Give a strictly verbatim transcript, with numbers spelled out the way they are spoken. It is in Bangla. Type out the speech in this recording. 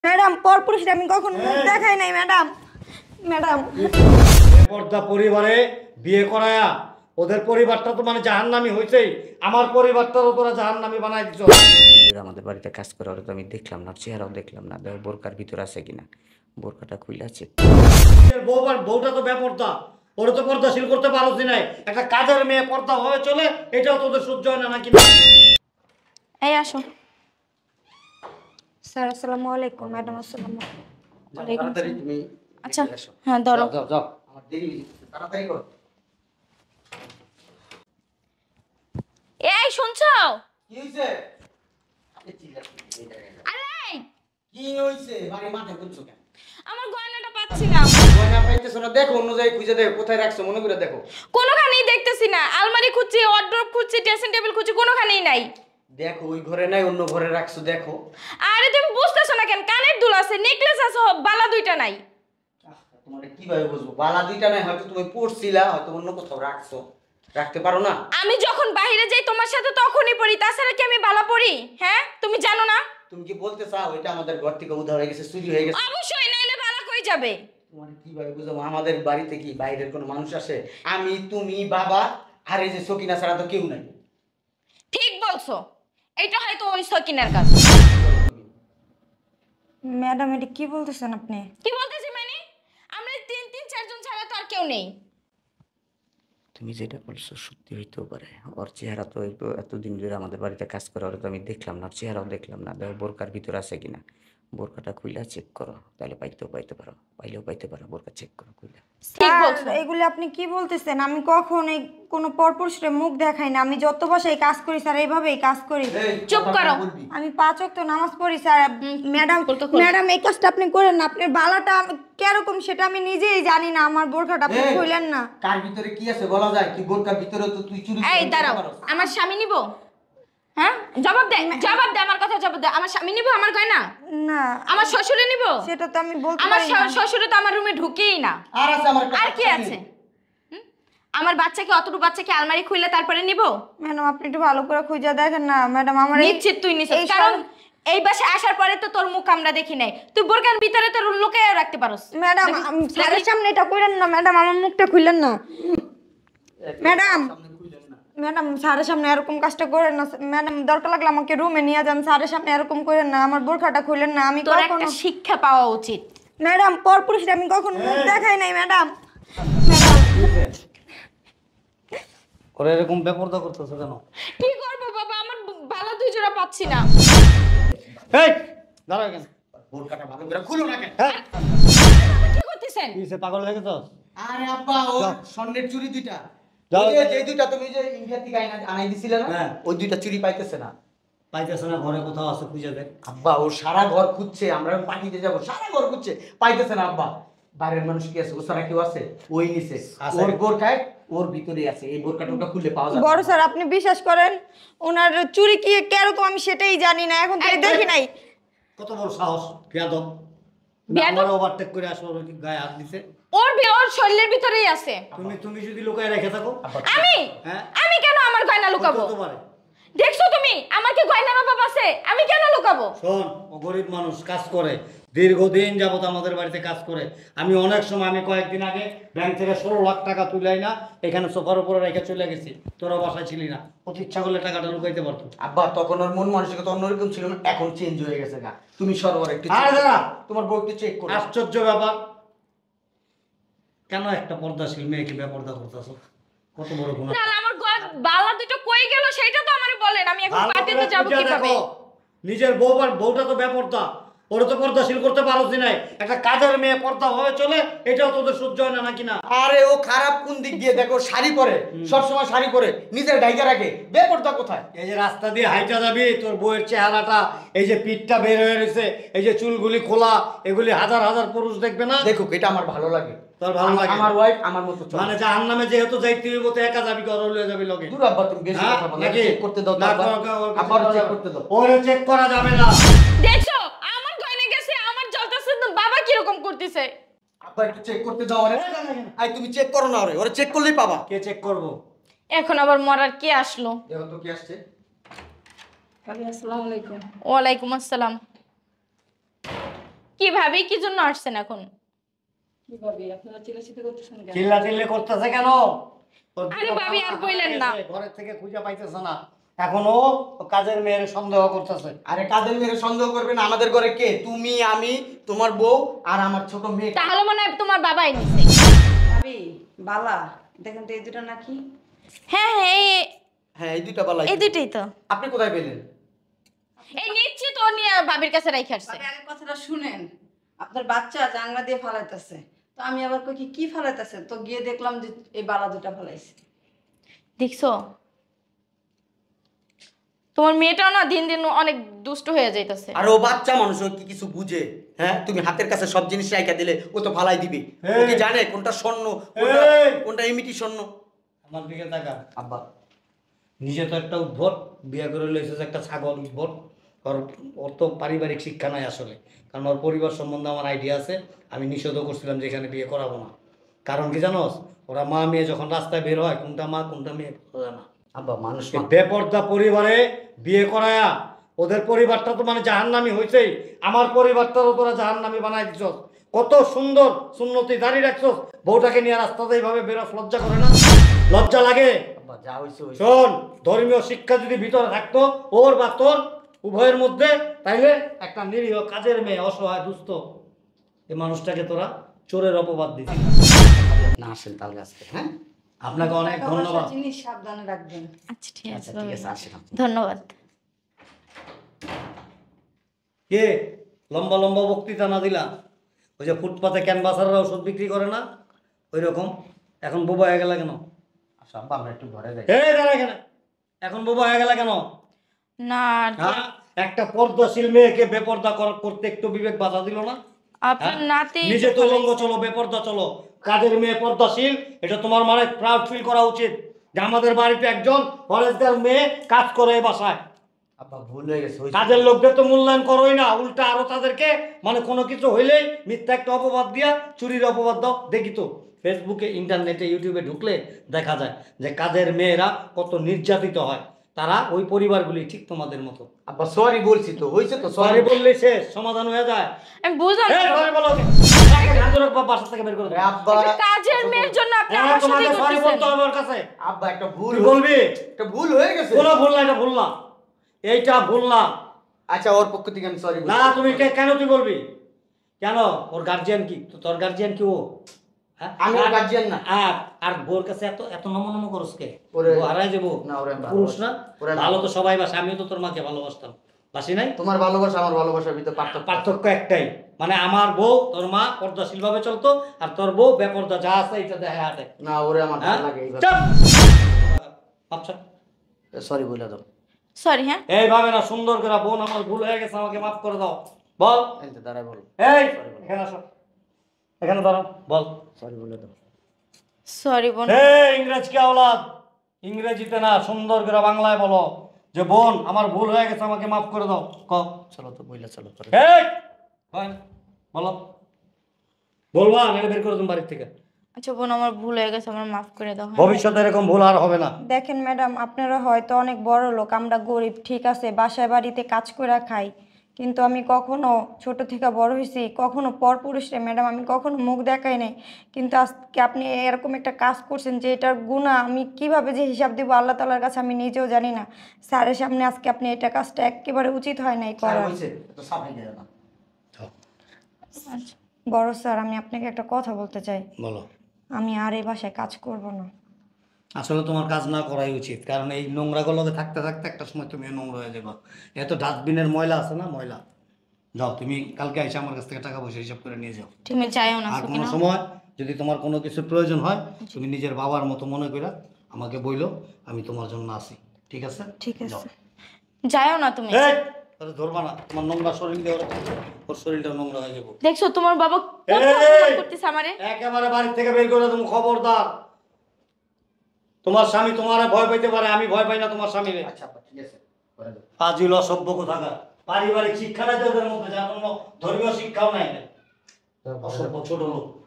ম্যাডাম পরপুরুষ আমি কখনো মুখ দেখাই নাই ম্যাডাম। ম্যাডাম বেপরদা পরিবারে বিয়ে করায়া ওদের পরিবারটা তো মানে জাহান্নামী হইছেই, আমার পরিবারটারও তোরা জাহান্নামী বানাই দিছো। আমাদের বাড়িতে কাজ করে ওরা তো আমি দেখলাম না, চেহারাও দেখলাম না, দেখো বোরকার ভিতর আছে কিনা। বোরকাটা খুলে আছে। বউবার বউটা তো বেপরদা, ওরা তো পর্দাশীল করতে পারোস নাই। একটা কাজের মেয়ে পর্দা হয়ে চলে, এটাও তোদের সহ্য হয় না নাকি? এই আসো স্যার। আসসালামু আলাইকুম ম্যাডাম। আসসালামু আলাইকুম। তুমি আচ্ছা হ্যাঁ ধরো। যাও যাও, আমার দেরি হয়ে যাচ্ছে, তাড়াতাড়ি করো। এই শুনছো? কি হইছে? আরে কি হইছে? বাড়ি মাথা করছো কেন? আমার গয়নাটা পাচ্ছি না। গয়না পাইতেছো না? দেখো অন্য জায়গায় খুঁজে দেখো, কোথায় রাখছো মনে করে দেখো। কোনোখানেই দেখতেছি না। আলমারি খুঁজছি, ওয়ার্ড্রপ খুঁজছি, ড্রেসিং টেবিল খুঁজছি, কোনোখানেই নাই। দেখো ওই ঘরে নাই, অন্য ঘরে রাখছো দেখো। আরে তুমি বুঝতেছো না কেন? কানের দুল আছে, নেকলেস আছে, বালা দুইটা নাই। তোমার কিভাবে বুঝবো? বালা দুইটা নাই, হয়তো তুমি পড়ছিলা, হয়তো অন্য কোথাও রাখছো। রাখতে পারো না? আমি যখন বাইরে যাই তোমার সাথে তখনই পড়ি, তাছাড়া কি আমি বালা পড়ি? হ্যাঁ তুমি জানো না? তুমি কি বলতে চাও এটা আমাদের ঘর থেকে উধার হয়ে গেছে, চুরি হয়ে গেছে? অবশ্যই, নাইলে বালা কই যাবে? তোমার কিভাবে বুঝবো? আমাদের বাড়িতে কি বাইরের কোনো মানুষ আসে? আমি, তুমি, বাবা আর এই যে সকিনা ছাড়া তো কেউ নাই। ঠিক বলছো, এটা হয়তো ওই সকিনার কাজ। ম্যাডাম এটা কি বলতেছেন আপনি? কি বলতেছি মানে? আমরা তিন তিন চারজন ছাড়া তো আর কেউ নেই। তুমি যেটা বলছো সত্যি হইতেও পারে। ওর চেহারা তো একটু এতদিন ধরে আমাদের বাড়িতে কাজ করে, ওরা তো আমি দেখলাম না, চেহারাও দেখলাম না, দেখো বোরকার ভিতর আছে কিনা। বোরকাটা খুইলা চেক করো, তাহলে পাইতেও পাইতে পারো, পাইলেও পাইতে পারো। বোরকা চেক করো খুইলা। ঠিক বলছো। এগুলি আপনি কি বলতেছেন? আমি কখনোই কোনো পরপুরুষের মুখ দেখাই না। আমি যত বাসায় কাজ করি স্যার এইভাবেই কাজ করি। চুপ করো। আমি পাঁচ ওয়াক্ত নামাজ পড়ি স্যার। ম্যাডাম ম্যাডাম এই কাজটা আপনি করেন না। আপনার বালাটা কিরকম সেটা আমি নিজেই জানি না। আমার বোরকাটা আপনি খুইলেন না। কার ভিতরে কি আছে বলা যায় কি? বোরকার ভিতরে তো তুই চুরি। এই দাঁড়াও, আমার স্বামী নিব? হ্যাঁ জবাব দে, জবাব দে, আমার কথা জবাব দে। আমার স্বামী নিব আমার গয়না? না। আমার শ্বশুরে নিব? সেটা তো আমি বলতে পারি না। আমার শ্বশুরে তো আমার রুমে ঢুকেই না। আর আছে আমার আর কি আছে? আমার বাচ্চাকে অতটুকু বাচ্চাকে আলমারি খুললে তারপরে নিব? ম্যাডাম আপনি একটু ভালো করে খুঁজে দেখেন না। ম্যাডাম আমার নিশ্চিত তুই নিছিস, কারণ এই বাসে আসার পরে তো তোর মুখ আমরা দেখি নাই। তুই বোরকার ভিতরে তোর লুকিয়ে রাখতে পারোস। ম্যাডাম স্যারের সামনে এটা কইলেন না ম্যাডাম, আমার মুখটা খুললেন না ম্যাডাম। ম্যাডাম স্যারের সামনে এরকম কাজটা করেন না ম্যাডাম। দরকার লাগলে আমাকে রুমে নিয়ে যান, স্যারের সামনে এরকম করেন না। আমার বোরখাটা খুললেন না। আমি তোর একটা শিক্ষা পাওয়া উচিত। ম্যাডাম পরপুরুষ আমি কখনো মুখ দেখাই নাই ম্যাডাম। ওরা এরকম বেপরদা করতেছে কেন? কি করব বাবা, আমার ভালো দুই জোড়া পাচ্ছি না। এই দাঁড়া কেন? বোরকাটা ভালো করে খুলো না কেন? হ্যাঁ কি করতেছেন? কিসে পাগল লেগেছস? আরে আব্বা ও স্বর্ণের চুরি দুইটা, যাও। ওই যে দুইটা তুমি যে ইন্ডিয়া থেকে আইনা আনাই দিছিলে না, হ্যাঁ। ওই দুইটা চুরি পাইতেছে না। পাইতেছে না? ঘরে কোথাও আছে খুঁজে দেখ। আব্বা ও সারা ঘর খুঁজছে, আমরা পানিতে যাব, সারা ঘর খুঁজছে, পাইতেছে না আব্বা। বাইরের মানুষ কি আছে? ও সারা কেউ আছে? ওই নিচে ওর বোরকায় ওর ভিতরে আছে। এই বোরকাটা ওটা খুললে পাওয়া যাবে। বড় স্যার আপনি বিশ্বাস করেন, ওনার চুরি কি কিরকম আমি সেটাই জানি না, এখন তাই দেখি নাই। কত বড় সাহস বিয়াদব! বিয়াদব? আমার ওভারটেক করে আসলো, ওর কি গায়ে হাত দিছে? ওর বি- ওর শরীরের ভিতরেই আছে। তুমি তুমি যদি লুকায় রেখে থাকো? আমি হ্যাঁ আমি কেন আমার গয়না লুকাবো? হতে পারে। দেখছো তুমি আমার কি গয়নার অভাব আছে? আমি কেন লুকাবো? শোন, ও গরিব মানুষ, কাজ করে দীর্ঘদিন যাবত আমাদের বাড়িতে কাজ করে। আমি অনেক সময়, আমি কয়েকদিন আগে ব্যাংক থেকে ষোলো লাখ টাকা তুলাই না এখানে সোফার উপরে রেখে চলে গেছি। তোরা বাসায় ছিলি না, ও ইচ্ছা করলে টাকাটা লুকাইতে পারতো। আব্বা তখন ওর মন মানসিকতা অন্যরকম ছিল না, এখন চেঞ্জ হয়ে গেছে গা। তুমি সরোয়ার একটু আরে দাঁড়া, তোমার বউ একটু চেক করো। আশ্চর্য ব্যাপার, কেন একটা পর্দাশীল মেয়েকে বেপর্দা করতেছো? কত বড় গুনাহ! না না, আমার গয়- বালা দুটো কই গেল সেটা তো আমারে বলেন। আমি এখন ভালো পার্টিতে করে যাব খুঁজে কিভাবে? দেখো। নিজের বউ আর বউটা তো বেপর্দা, ওরা তো পর্দাশীল করতে পারোস নাই। একটা কাজের মেয়ে পর্দা হয়ে চলে, এটাও তোদের সহ্য হয় না নাকি? না আরে ও খারাপ কোন দিক দিয়ে? দেখো শাড়ি পরে, সব সময় শাড়ি পরে, নিজের ডাইকা রাখে, বেপরদা কোথায়? এই যে রাস্তা দিয়ে হাইটা যাবি, তোর বউয়ের চেহারাটা, এই যে পিঠটা বের হয়ে রয়েছে, এই যে চুলগুলি খোলা, এগুলি হাজার হাজার পুরুষ দেখবে না? দেখো এটা আমার ভালো লাগে। তোর ভালো লাগে? আমার ওয়াইফ আমার মতো চলে। মানে জাহান্নামে যেহেতু যাইতে হইব, তো একা যাবি, ঘর লয়ে যাবি লগে। দূর আব্বা তুমি বেশি হ্যাঁ, কথা বলো। নাকি? চেক করতে দাও তো না, আব্বা। ওকে, ওকে, আব্বা চেক চেক করা- করতে দাও। ওরে চেক করা যাবে না। দেখছো আমার গয়না গেছে, আমার জ্বলতেছে, তো বাবা কি রকম করতেছে? আব্বা একটু চেক করতে দাও আরে। আই তুমি চেক করো না ওরে, ওরে চেক করলেই পাবা। কে চেক করবো? এখন আবার মরার কে আসলো? দেখো তো কি আসছে। আসসালামু আলাইকুম। ওয়ালাইকুম আসসালাম। কি ভাবি কি জন্য আসছেন এখন? কি ভাবি আপনারা চিল্লাচিল্লি করতেছেন কেন? চিল্লা চিল্লি করতেছে কেন? আরে ভাবি আর কইলেন না। ঘরের থেকে খুঁজে পাইতেছে না, এখনো কাজের মেয়ের সন্দেহ করতেছে। আরে কাদের মেয়ের সন্দেহ করবেন? আমাদের ঘরে কে? তুমি, আমি, তোমার বউ আর আমার ছোট মেয়ে। তাহলে মনে হয় তোমার বাবাই নিছে। ভাবি বালা দেখেন তো এই দুটো নাকি? হ্যাঁ হ্যাঁ এই- হ্যাঁ এই দুইটা বালাই। এই দুইটাই তো। আপনি কোথায় পেলেন? এই নিচ্ছি তো নিয়ে ভাবির কাছে রাইখা আসছে। ভাবি আগে কথাটা শুনেন। আপনার বাচ্চা জানলা দিয়ে ফালাইতেছে, তো আমি আবার কই কি কি ফালাইতেছে, তো গিয়ে দেখলাম যে এই বালা দুটা ফালাইছে। দেখছো তোমার মেয়েটাও না দিন দিন অনেক দুষ্ট হয়ে যাইতেছে। আর ও বাচ্চা মানুষ, ও কি কিছু বুঝে? হ্যাঁ তুমি হাতের কাছে সব জিনিস রাইখা দিলে ও তো ফালাই দিবে। ও কি জানে কোনটা স্বর্ণ কোনটা এই! কোনটা ইমিটি স্বর্ণ? আমার দিকে তাকা। আব্বা নিজে তো একটা উদ্ভট, বিয়ে করে লইছে যে একটা ছাগল উদ্ভট। ওর ওর তো পারিবারিক শিক্ষা নাই আসলে, কারণ ওর পরিবার সম্বন্ধে আমার আইডিয়া আছে। আমি নিষেধও করছিলাম যে এখানে বিয়ে করাবো না। কারণ কি জানোস, ওরা মা মেয়ে যখন রাস্তায় বের হয় কোনটা মা কোনটা মেয়ে বোঝা যায় না। আব্বা মানুষ এই বেপর্দা পরিবারে বিয়ে করায়া ওদের পরিবারটা তো মানে জাহান্নামী হইছেই, আমার পরিবারটারও তোরা জাহান্নামী বানাই দিছ। কত সুন্দর সুন্নতি দাঁড়িয়ে রাখছস, বউটাকে নিয়ে রাস্তাতে এইভাবে বেরোস, লজ্জা করে না? লজ্জা লাগে? আব্বা যা হইছে হইছে। শোন, ধর্মীয় শিক্ষা যদি ভিতরে থাকতো ওর বা তোর উভয়ের মধ্যে, তাইলে একটা নিরীহ কাজের মেয়ে অসহায় দুস্থ এই মানুষটাকে তোরা চোরের অপবাদ দিতি। না আসেন তাল গাছকে। হ্যাঁ আপনাকে অনেক টাকা পয়সার ধন্যবাদ। জিনিস সাবধানে রাখবেন। আচ্ছা ঠিক আছে আচ্ছা ঠিক আছে আসেন আপনি। ধন্যবাদ। কে লম্বা লম্বা বক্তৃতা না দিলা? ওই যে ফুটপাতে ক্যানভাসাররা ওষুধ বিক্রি করে না, ওই রকম এখন বোবা হয়ে গেল কেন? আচ্ছা আব্বা আমরা একটু ঘরে যাই। এই দাঁড়া এখানে, এখন বোবা হয়ে গেল কেন? না হ্যাঁ, একটা পর্দাশীল মেয়েকে বেপর্দা কর- করতে একটু বিবেক বাধা দিল না? আপনার হ্যাঁ? নাতি নিজে তো লঙ্গ চলো, বেপর্দা চলো, কাজের মেয়ে পর্দাশীল, এটা তোমার মানে প্রাউড ফিল করা উচিত যে আমাদের বাড়িতে একজন ফরেস্টগার মেয়ে কাজ করে এই বাসায়। আব্বা ভুল হয়ে গেছে হইছে। কাজের লোকদের তো মূল্যায়ন করোই না, উল্টা আরো তাদেরকে মানে কোনো কিছু হইলেই মিথ্যা একটা অপবাদ দিয়া চুরির অপবাদ দাও। দেখি তো ফেসবুকে, ইন্টারনেটে, ইউটিউবে ঢুকলে দেখা যায় যে কাজের মেয়েরা কত নির্যাতিত হয়। তারা ওই পরিবারগুলি ঠিক তোমাদের মতো। আব্বা সরি বলছি তো, হইছে তো সরি সরি। বললে শেষ, সমাধান হয়ে যায়। আমি বুঝলাম এই, না। sorry বলো ওকে। তাকে গাজরের বাপ বাসা থেকে বের করে দাও। আব্বা একটা কাজের মেয়ের জন্য আপনি হ্যাঁ, আমার তোমাকে সাথে sorry করতেছেন। বলতে হবে ওর কাছে। আব্বা একটা ভুল তুই হয়ে- বলবি? একটা ভুল হয়ে গেছে। কোনো ভুল না, এটা ভুল না, এইটা ভুল না। আচ্ছা ওর পক্ষ থেকে আমি সরি না, তুমি কে- কেন তুই বলবি? কেন? ওর গার্জিয়ান কি? তো তোর গার্জিয়ান কি ও? হ্যাঁ? আমি ওর আর- guardian না। আর আর বোর কাছে এত এত নম নম করস কে? ওরে- ও হারায় যাবো। না, ওরে আমি পুরুষ না? ভালোবাসি। ওরে না। ভালো তো সবাই বাসে, আমিও তো তোর মাকে ভালোবাসতাম, বাসি নাই? তোমার ভালোবাসা আমার ভালোবাসার ভিতর পার্থক্য। পার্থক্য একটাই, মানে আমার বউ তোর মা পর্দাশীল ভাবে চলতো, আর তোর বউ বেপর্দা যা আছে এটা দেখে হাঁটে। না ওরে আমার হ্যাঁ? ভালো লাগে এইভাবে। চুপ! আচ্ছা, সরি বলে দাও। সরি হ্যাঁ। এইভাবে না, সুন্দর করে, বোন আমার ভুল হয়ে গেছে, আমাকে মাফ করে দাও, বল। এই তো দাঁড়ায় বলো। এই এখানে আসো, এখানে দাঁড়াও, বল। সরি বলে দাও। সরি বোন। এই ইংরেজ কি আওলাদ, ইংরেজিতে না, সুন্দর করে বাংলায় বলো যে বোন আমার ভুল হয়ে গেছে, আমাকে মাফ করে দাও। ক চলো তো বইলা চলো করে। এই ভাই, বলো, বলবা নাহলে বের করে তুমি বাড়ির থেকে। আচ্ছা বোন আমার ভুল হয়ে গেছে, আমার মাফ করে দাও হ্যাঁ? ভবিষ্যতে এরকম ভুল আর হবে না। দেখেন ম্যাডাম, আপনারা হয়তো অনেক বড় লোক, আমরা গরিব, ঠিক আছে, বাসায় বাড়িতে কাজ করে খাই, কিন্তু আমি কখনো ছোট থেকে বড় হয়েছি, কখনো পরপুরুষে ম্যাডাম আমি কখনো মুখ দেখাই নাই, কিন্তু আজকে আপনি এরকম একটা কাজ করছেন যে এটার গুণা আমি কিভাবে যে হিসাব দিব আল্লাহ তাআলার কাছে আমি নিজেও জানি না। স্যারের সামনে আজকে আপনি এটা কাজটা একেবারে উচিত হয় নাই স্যার করা। হইছে তো সাফাই দেয় না। আচ্ছা। বড় স্যার, আমি আপনাকে একটা কথা বলতে চাই, বলো। আমি আর এই বাসায় কাজ করব না। আসলে তোমার কাজ না করাই উচিত, কারণ এই নোংরাগুলোকে থাকতে থাকতে একটা সময় তুমি নোংরা হয়ে যাবে। এত ডাস্টবিনের ময়লা আছে না, ময়লা। যাও তুমি কালকে এসে আমার কাছ থেকে টাকা পয়সা হিসাব করে নিয়ে যাও। তুমি চাইও না আর কোনো সকিনা। সময় যদি তোমার কোনো কিছু প্রয়োজন হয়, তুমি নিজের বাবার মতো মনে করে আমাকে বইলো, আমি তোমার জন্য আছি, ঠিক আছে? ঠিক আছে। যাও। যাইও না তুমি। এই, তাহলে ধরবা না, তোমার নোংরা শরীর দিয়ে ওরা ওর শরীরটা নোংরা হয়ে যাবো। দেখছো তোমার বাবা কত এই! অপমান করতেছে আমারে। একেবারে বাড়ি থেকে বের করে তুমি, খবরদার। তোমার স্বামী তোমার ভয় পাইতে পারে, আমি ভয় পাই না তোমার স্বামীরে। আচ্ছা আব্বা ঠিক আছে করে দাও। ফাজিল অসভ্য কোথাকার, পারিবারিক শিক্ষা নাই তো ওদের মধ্যে, যার জন্য ধর্মীয় শিক্ষাও নাই, অসভ্য ছোট লোক।